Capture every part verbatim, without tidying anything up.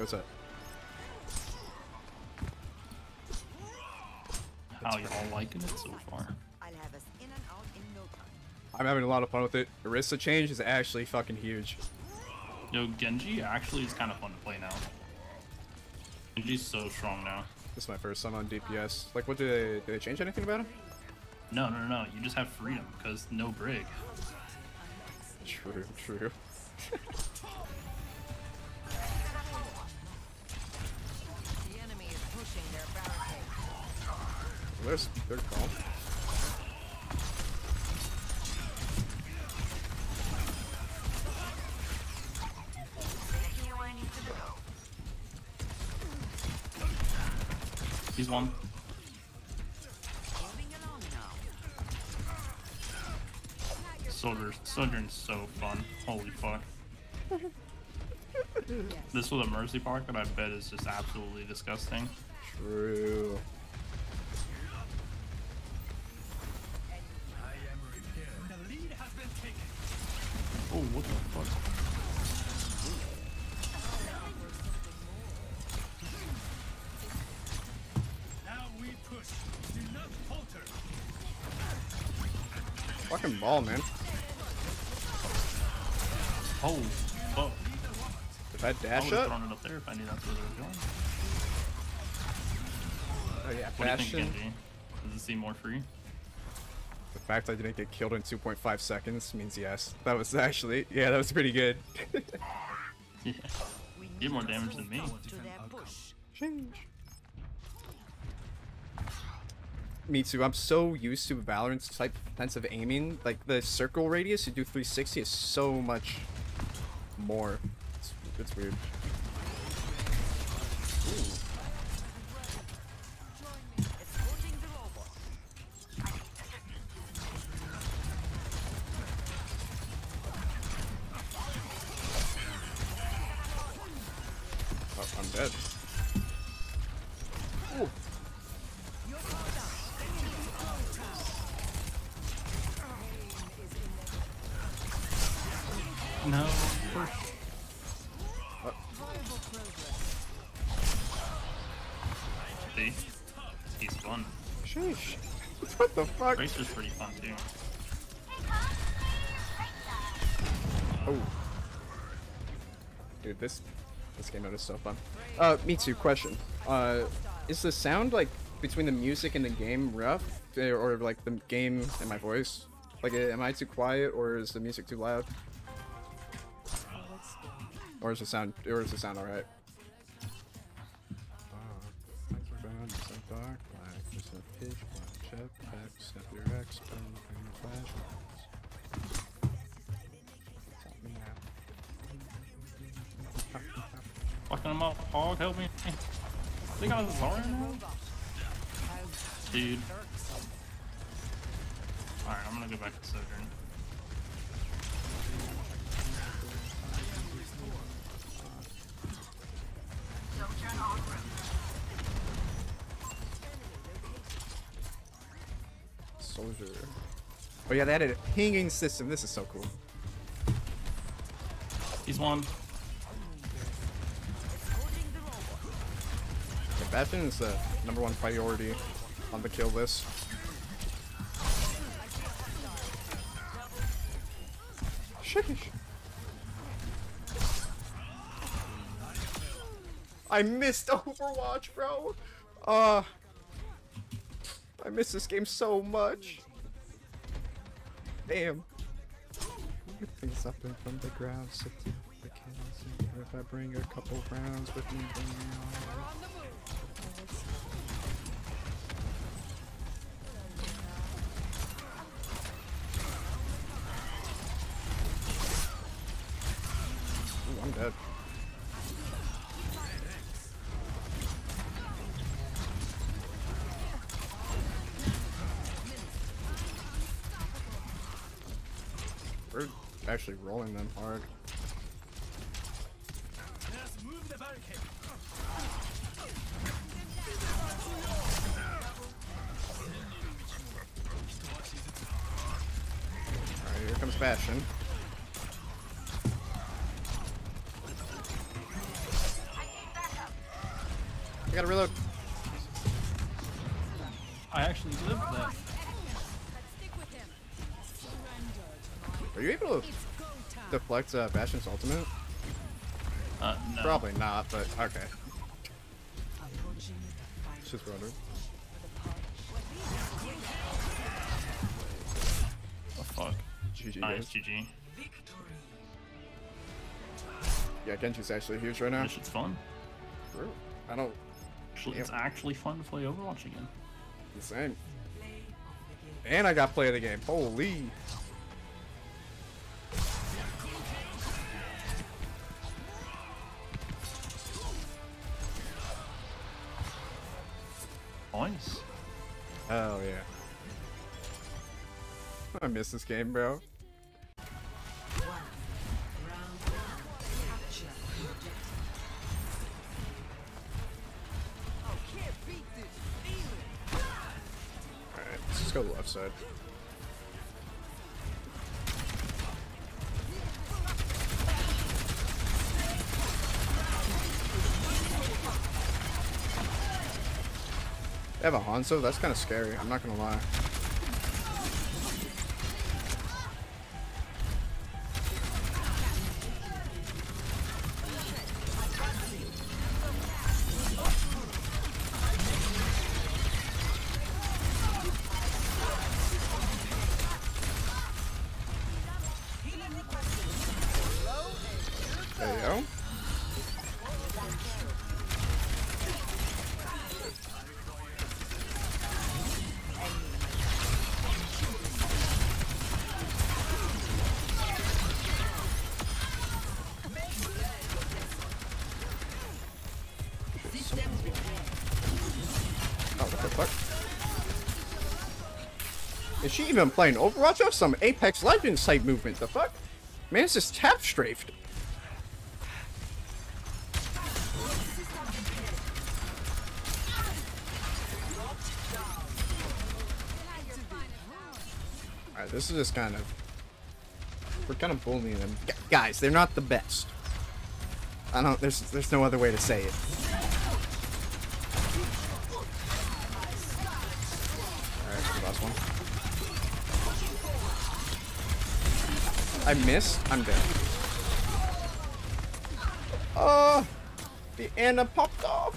What's up? How y'all liking it so far? I'll have us in and out in no time. I'm having a lot of fun with it. Orisa change is actually fucking huge. Yo, Genji actually is kind of fun to play now. Genji's so strong now. This is my first time on D P S. Like, what do they do? They change anything about him? No, no, no, no. You just have freedom because no Brig. True, true. The enemy is pushing their barricade. Where's their call? He's one. Moving along now. Soldier, Sojourn's so fun. Holy fuck. This with a Mercy Pocket, I bet is just absolutely disgusting. True. Oh, what the fuck? Now we push. Do not falter. Fucking ball, man. Oh, fuck. If I I dash would have up? thrown it up there if I knew that's where they were going. Oh yeah, What do you think, bastion. Genji? Does it seem more free? The fact I didn't get killed in two point five seconds means yes. That was actually, yeah, that was pretty good. Yeah. We You did more damage than me. to their push. Change. Me too. I'm so used to Valorant's type defensive aiming. Like the circle radius you do three sixty is so much more. It's, it's weird. Escorting the robot. Oh, I'm dead. No. Push. See? He's fun. Sheesh. What the fuck? Racer's pretty fun too. Oh. Dude, this this game mode is so fun. Uh, me too. Question. Uh, is the sound like between the music and the game rough, or, or like the game and my voice? Like, am I too quiet, or is the music too loud? Or is the sound, or is the sound alright? Fucking him up. Hog, help me. They got a Zarya now? Dude. Alright, I'm gonna go back to Sojourn. Soldier. Oh yeah, they added a pinging system. This is so cool. He's one. The Bastion is the number one priority on the kill list. Sheesh. I missed Overwatch, bro. Uh, I miss this game so much. Damn. Get things up and from the ground, sit down with the kills. And if I bring a couple rounds with me, bring me on. Ooh, I'm dead. We're actually rolling them hard. Let's move the barricade. Alright, here comes Bastion. I gotta reload. I actually lived that. Are you able to deflect uh, Bastion's ultimate? Uh, no. Probably not, but okay. Just wondering. Oh fuck. G G Nice, guys. G G. Yeah, Genji's actually huge right now. This shit's fun. True. I don't. Actually, it's actually fun to play Overwatch again. The same. And I got play of the game. Holy. Nice. Hell yeah. I miss this game, bro. Alright, let's just go left side. They have a Hanzo? That's kind of scary, I'm not gonna lie. There you go. Oh, what the fuck? Is she even playing Overwatch or some Apex Legends type movement? The fuck? Man, it's just tap strafed. Alright, this is just kind of... We're kind of bullying them. Gu guys, they're not the best. I don't... There's, there's no other way to say it. Alright, the last one. I missed. I'm dead. Oh! The Anna popped off!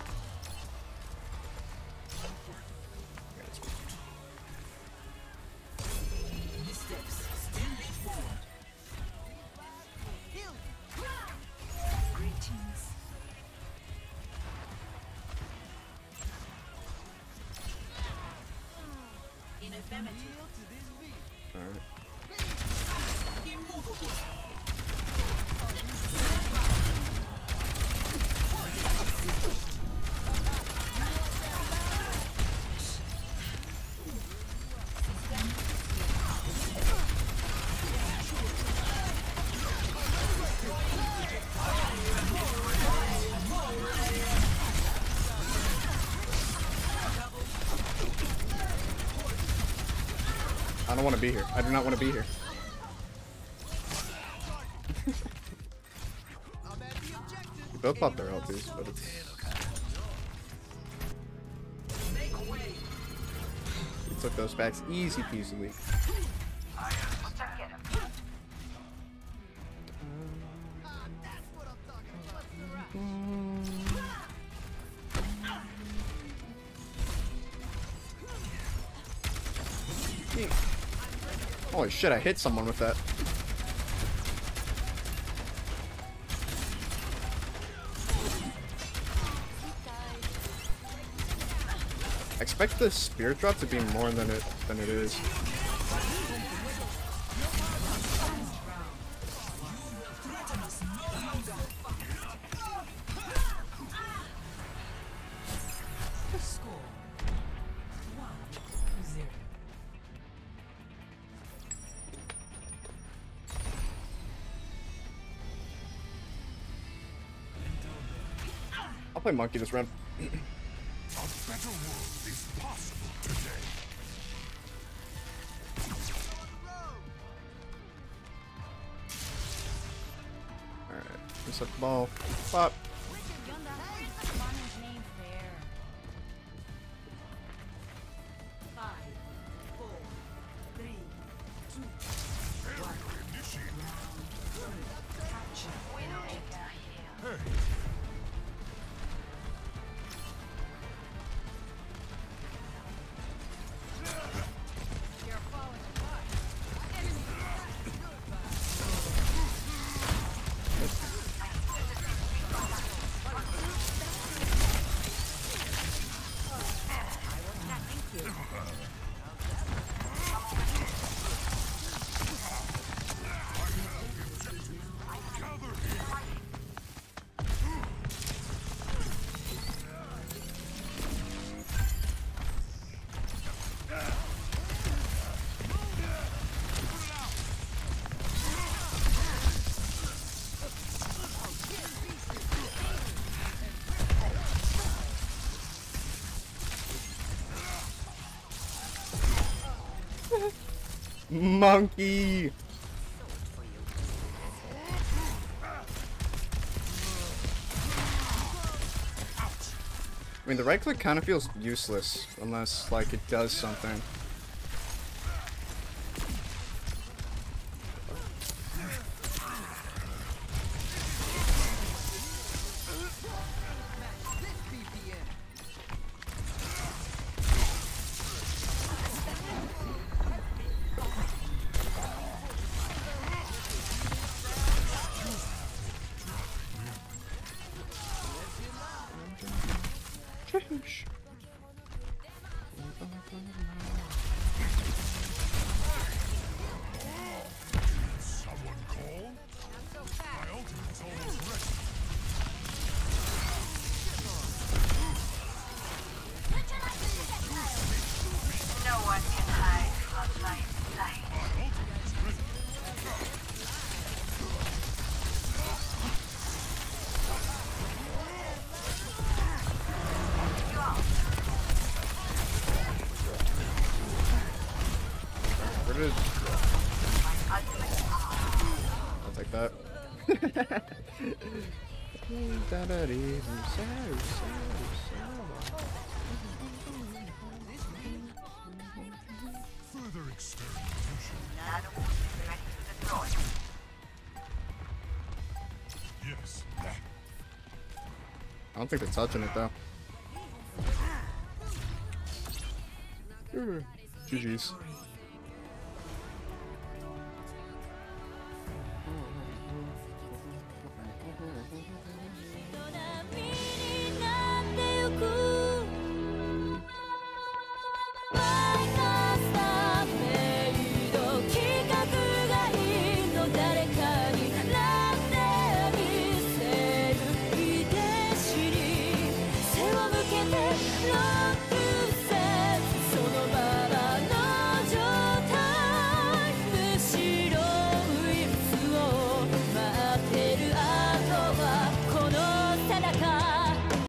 Alright. I don't want to be here. I do not want to be here. Both pop their ultis, but it's... We took those backs easy peasily. Holy shit, I hit someone with that. I expect the spirit drop to be more than it than it is. I'll play monkey this round. A better world is possible today. Alright, reset the ball. Pop. Monkey! I mean, the right click kind of feels useless unless, like, it does something. Someone call? My ultimate's almost ready. No one can hide from my sight. My ultimate's ready. Where did... I'll take that. Further experimentation. Ready to destroy. Yes. I don't think they're touching it though. G G's.